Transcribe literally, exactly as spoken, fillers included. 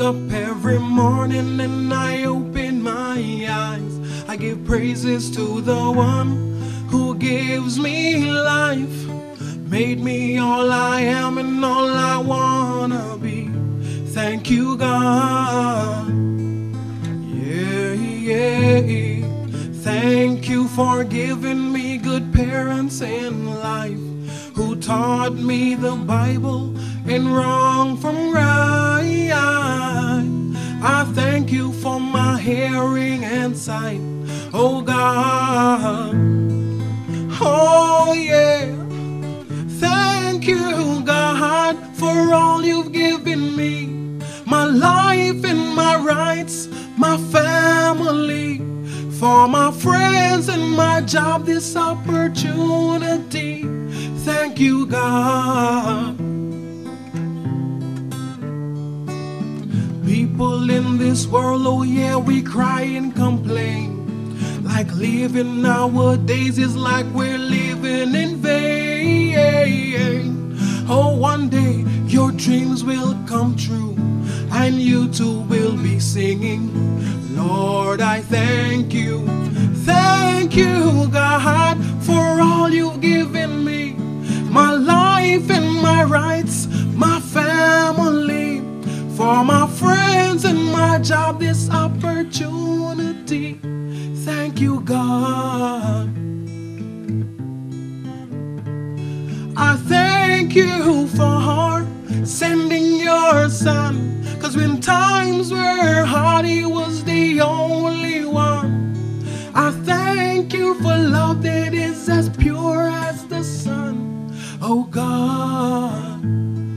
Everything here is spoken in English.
up every morning and I open my eyes, I give praises to the one who gives me life, made me all I am and all I wanna be. Thank you, God. Yeah, yeah. Thank you for giving me good parents in life, who taught me the Bible and wrong from right. I thank you for my hearing and sight, oh God. Oh yeah. Thank you, God, for all you've given me, my life and my rights, my family, for my friends and my job, this opportunity. Thank you, God. People in this world, oh yeah, we cry and complain, like living nowadays is like we're living in vain. Oh, one day your dreams will come true and you too will be singing. Lord, I thank you. Thank you, God, for all you've given me, my life and my rights, my family, for my friends and my job, this opportunity. Thank you, God. I thank you for sending your son, 'cause when times were hard, he was the only one. I thank you for love that is as pure as the sun, oh God.